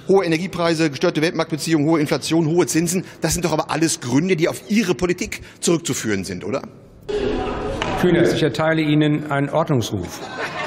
Hohe Energiepreise, gestörte Weltmarktbeziehungen, hohe Inflation, hohe Zinsen, das sind doch aber alles Gründe, die auf Ihre Politik zurückzuführen sind, oder? Kühners, ich erteile Ihnen einen Ordnungsruf.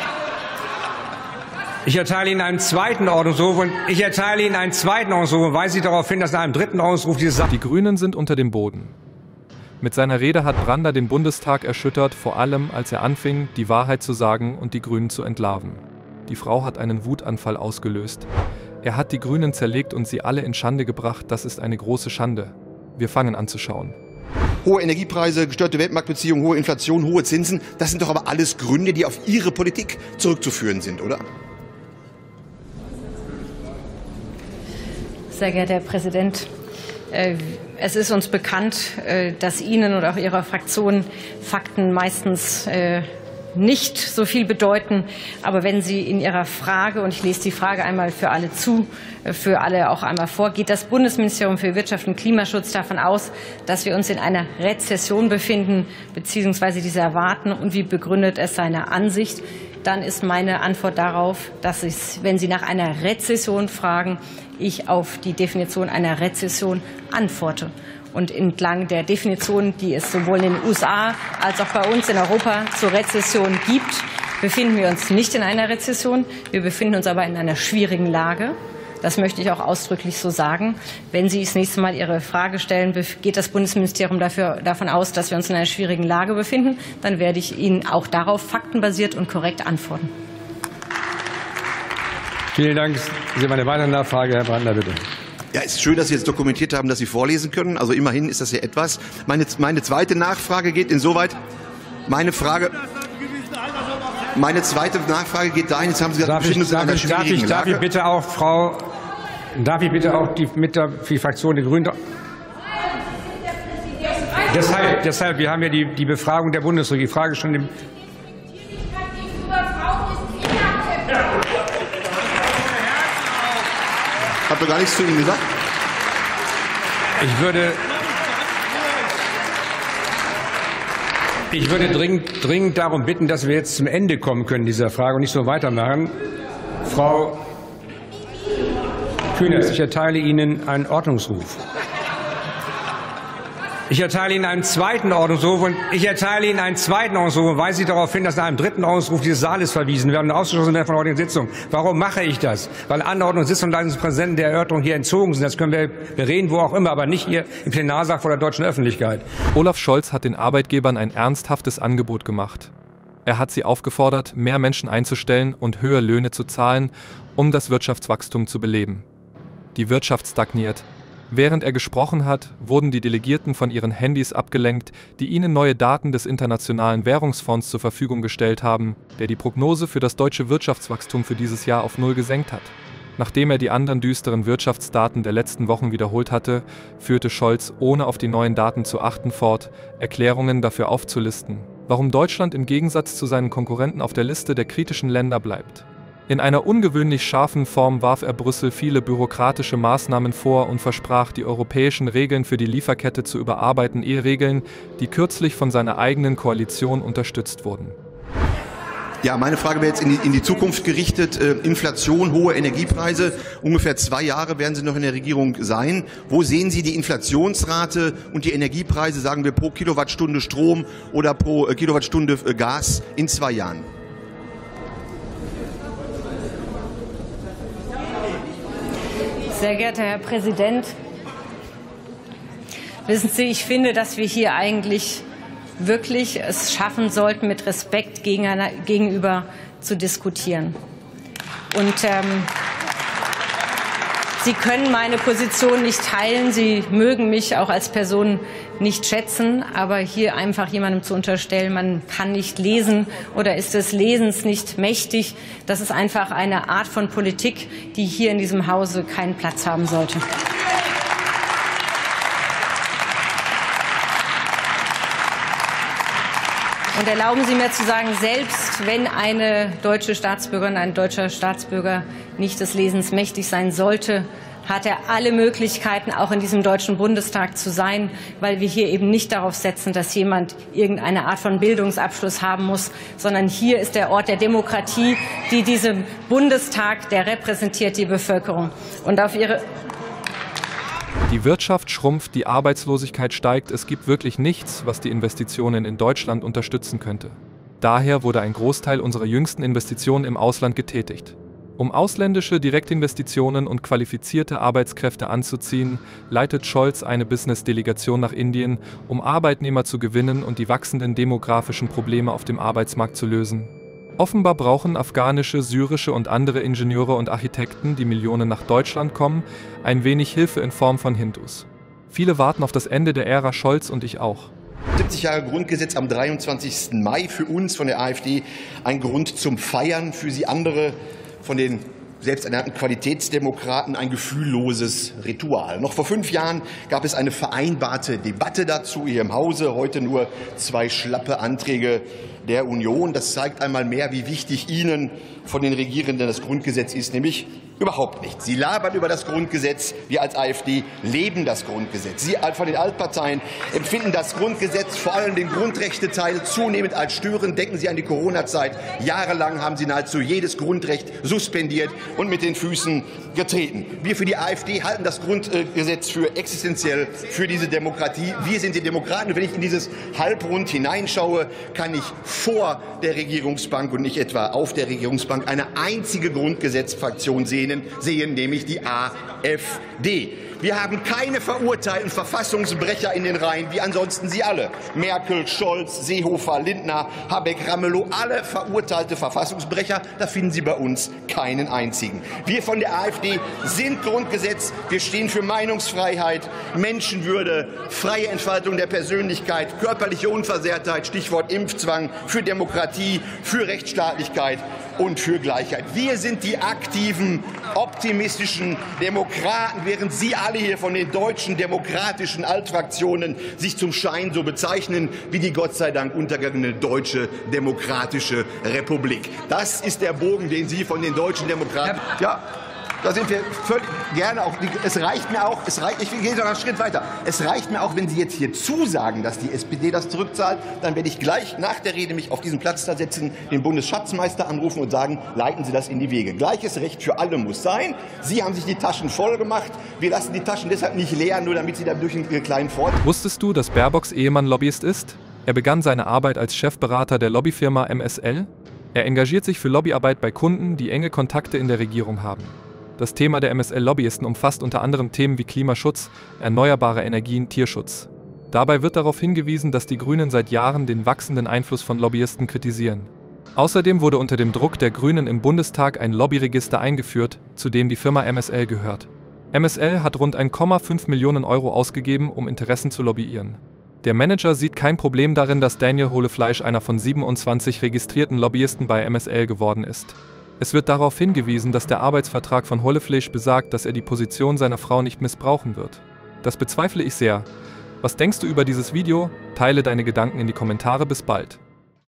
Ich erteile Ihnen einen zweiten Ordnungsruf und ich erteile Ihnen einen zweiten Ordnungsruf und weise Sie darauf hin, dass nach einem dritten Ordnungsruf diese Sache. Die Grünen sind unter dem Boden. Mit seiner Rede hat Branda den Bundestag erschüttert, vor allem als er anfing, die Wahrheit zu sagen und die Grünen zu entlarven. Die Frau hat einen Wutanfall ausgelöst. Er hat die Grünen zerlegt und sie alle in Schande gebracht. Das ist eine große Schande. Wir fangen an zu schauen. Hohe Energiepreise, gestörte Weltmarktbeziehungen, hohe Inflation, hohe Zinsen, das sind doch aber alles Gründe, die auf Ihre Politik zurückzuführen sind, oder? Sehr geehrter Herr Präsident, es ist uns bekannt, dass Ihnen oder auch Ihrer Fraktion Fakten meistens nicht so viel bedeuten. Aber wenn Sie in Ihrer Frage, und ich lese die Frage einmal für alle zu, für alle auch einmal vor, geht das Bundesministerium für Wirtschaft und Klimaschutz davon aus, dass wir uns in einer Rezession befinden, beziehungsweise diese erwarten, und wie begründet es seine Ansicht? Dann ist meine Antwort darauf, dass ich, wenn Sie nach einer Rezession fragen, ich auf die Definition einer Rezession antworte. Und entlang der Definition, die es sowohl in den USA als auch bei uns in Europa zur Rezession gibt, befinden wir uns nicht in einer Rezession. Wir befinden uns aber in einer schwierigen Lage. Das möchte ich auch ausdrücklich so sagen. Wenn Sie das nächste Mal Ihre Frage stellen, geht das Bundesministerium davon aus, dass wir uns in einer schwierigen Lage befinden, dann werde ich Ihnen auch darauf faktenbasiert und korrekt antworten. Vielen Dank. Sie haben eine weitere Nachfrage, Herr Brandner, bitte. Ja, es ist schön, dass Sie jetzt dokumentiert haben, dass Sie vorlesen können. Also immerhin ist das ja etwas. Meine zweite Nachfrage geht insoweit. Meine zweite Nachfrage geht dahin. Jetzt haben Sie gesagt, darf ich bitte auch die Fraktion der Grünen. Deshalb, wir haben ja die Befragung der Bundesregierung. Die Frage schon im. Habt ihr gar nichts zu Ihnen gesagt? Ich würde dringend darum bitten, dass wir jetzt zum Ende kommen können dieser Frage und nicht so weitermachen. Frau Kühners, ich erteile Ihnen einen Ordnungsruf. Ich erteile Ihnen einen zweiten Ordnungsruf und ich erteile Ihnen einen zweiten Ordnungsruf und weise Sie darauf hin, dass nach einem dritten Ordnungsruf dieses Saales verwiesen werden und ausgeschlossen werden von der heutigen Sitzung. Warum mache ich das? Weil Anordnung und Sitzungsleitung des Präsidenten der Erörterung hier entzogen sind. Das können wir bereden, wo auch immer, aber nicht hier im Plenarsaal vor der deutschen Öffentlichkeit. Olaf Scholz hat den Arbeitgebern ein ernsthaftes Angebot gemacht. Er hat sie aufgefordert, mehr Menschen einzustellen und höhere Löhne zu zahlen, um das Wirtschaftswachstum zu beleben. Die Wirtschaft stagniert. Während er gesprochen hat, wurden die Delegierten von ihren Handys abgelenkt, die ihnen neue Daten des Internationalen Währungsfonds zur Verfügung gestellt haben, der die Prognose für das deutsche Wirtschaftswachstum für dieses Jahr auf 0 gesenkt hat. Nachdem er die anderen düsteren Wirtschaftsdaten der letzten Wochen wiederholt hatte, führte Scholz, ohne auf die neuen Daten zu achten, fort, Erklärungen dafür aufzulisten, warum Deutschland im Gegensatz zu seinen Konkurrenten auf der Liste der kritischen Länder bleibt. In einer ungewöhnlich scharfen Form warf er Brüssel viele bürokratische Maßnahmen vor und versprach, die europäischen Regeln für die Lieferkette zu überarbeiten, Regeln, die kürzlich von seiner eigenen Koalition unterstützt wurden. Ja, meine Frage wäre jetzt in die Zukunft gerichtet. Inflation, hohe Energiepreise. Ungefähr 2 Jahre werden Sie noch in der Regierung sein. Wo sehen Sie die Inflationsrate und die Energiepreise, sagen wir, pro Kilowattstunde Strom oder pro Kilowattstunde Gas in 2 Jahren? Sehr geehrter Herr Präsident, wissen Sie, ich finde, dass wir hier eigentlich wirklich es schaffen sollten, mit Respekt gegenüber zu diskutieren. Und Sie können meine Position nicht teilen. Sie mögen mich auch als Person nicht schätzen. Aber hier einfach jemandem zu unterstellen, man kann nicht lesen oder ist des Lesens nicht mächtig, das ist einfach eine Art von Politik, die hier in diesem Hause keinen Platz haben sollte. Und erlauben Sie mir zu sagen, selbst wenn eine deutsche Staatsbürgerin, ein deutscher Staatsbürger nicht des Lesens mächtig sein sollte, hat er alle Möglichkeiten, auch in diesem Deutschen Bundestag zu sein, weil wir hier eben nicht darauf setzen, dass jemand irgendeine Art von Bildungsabschluss haben muss, sondern hier ist der Ort der Demokratie, diesem Bundestag, der repräsentiert die Bevölkerung. Und auf Ihre Die Wirtschaft schrumpft, die Arbeitslosigkeit steigt, es gibt wirklich nichts, was die Investitionen in Deutschland unterstützen könnte. Daher wurde ein Großteil unserer jüngsten Investitionen im Ausland getätigt. Um ausländische Direktinvestitionen und qualifizierte Arbeitskräfte anzuziehen, leitet Scholz eine Business-Delegation nach Indien, um Arbeitnehmer zu gewinnen und die wachsenden demografischen Probleme auf dem Arbeitsmarkt zu lösen. Offenbar brauchen afghanische, syrische und andere Ingenieure und Architekten, die Millionen nach Deutschland kommen, ein wenig Hilfe in Form von Hindus. Viele warten auf das Ende der Ära Scholz und ich auch. 70 Jahre Grundgesetz am 23. Mai für uns von der AfD ein Grund zum Feiern, für Sie andere von den selbsternannten Qualitätsdemokraten ein gefühlloses Ritual. Noch vor 5 Jahren gab es eine vereinbarte Debatte dazu hier im Hause, heute nur 2 schlappe Anträge der Union. Das zeigt einmal mehr, wie wichtig Ihnen von den Regierenden das Grundgesetz ist, nämlich überhaupt nicht. Sie labern über das Grundgesetz, wir als AfD leben das Grundgesetz. Sie von den Altparteien empfinden das Grundgesetz, vor allem den Grundrechteteil, zunehmend als störend. Denken Sie an die Corona-Zeit. Jahrelang haben Sie nahezu jedes Grundrecht suspendiert und mit den Füßen getreten. Wir für die AfD halten das Grundgesetz für existenziell für diese Demokratie. Wir sind die Demokraten. Und wenn ich in dieses Halbrund hineinschaue, kann ich vor der Regierungsbank und nicht etwa auf der Regierungsbank eine einzige Grundgesetzfraktion sehen, nämlich die AfD. Wir haben keine verurteilten Verfassungsbrecher in den Reihen, wie ansonsten Sie alle. Merkel, Scholz, Seehofer, Lindner, Habeck, Ramelow, alle verurteilte Verfassungsbrecher. Da finden Sie bei uns keinen einzigen. Wir von der AfD sind Grundgesetz. Wir stehen für Meinungsfreiheit, Menschenwürde, freie Entfaltung der Persönlichkeit, körperliche Unversehrtheit, Stichwort Impfzwang, für Demokratie, für Rechtsstaatlichkeit und für Gleichheit. Wir sind die aktiven, optimistischen Demokraten, während Sie alle hier von den deutschen demokratischen Altfraktionen sich zum Schein so bezeichnen wie die Gott sei Dank untergegangene Deutsche Demokratische Republik. Das ist der Bogen, den Sie von den deutschen Demokraten... Ja. Da sind wir völlig gerne auch. Es reicht mir auch, ich gehe sogar einen Schritt weiter. Es reicht mir auch, wenn Sie jetzt hier zusagen, dass die SPD das zurückzahlt, dann werde ich gleich nach der Rede mich auf diesen Platz da setzen, den Bundesschatzmeister anrufen und sagen, leiten Sie das in die Wege. Gleiches Recht für alle muss sein. Sie haben sich die Taschen voll gemacht. Wir lassen die Taschen deshalb nicht leer, nur damit Sie da durch einen kleinen Fort. Wusstest du, dass Baerbocks Ehemann Lobbyist ist? Er begann seine Arbeit als Chefberater der Lobbyfirma MSL. Er engagiert sich für Lobbyarbeit bei Kunden, die enge Kontakte in der Regierung haben. Das Thema der MSL-Lobbyisten umfasst unter anderem Themen wie Klimaschutz, erneuerbare Energien, Tierschutz. Dabei wird darauf hingewiesen, dass die Grünen seit Jahren den wachsenden Einfluss von Lobbyisten kritisieren. Außerdem wurde unter dem Druck der Grünen im Bundestag ein Lobbyregister eingeführt, zu dem die Firma MSL gehört. MSL hat rund 1,5 Millionen Euro ausgegeben, um Interessen zu lobbyieren. Der Manager sieht kein Problem darin, dass Daniel Hohlefleisch einer von 27 registrierten Lobbyisten bei MSL geworden ist. Es wird darauf hingewiesen, dass der Arbeitsvertrag von Hohlefleisch besagt, dass er die Position seiner Frau nicht missbrauchen wird. Das bezweifle ich sehr. Was denkst du über dieses Video? Teile deine Gedanken in die Kommentare. Bis bald.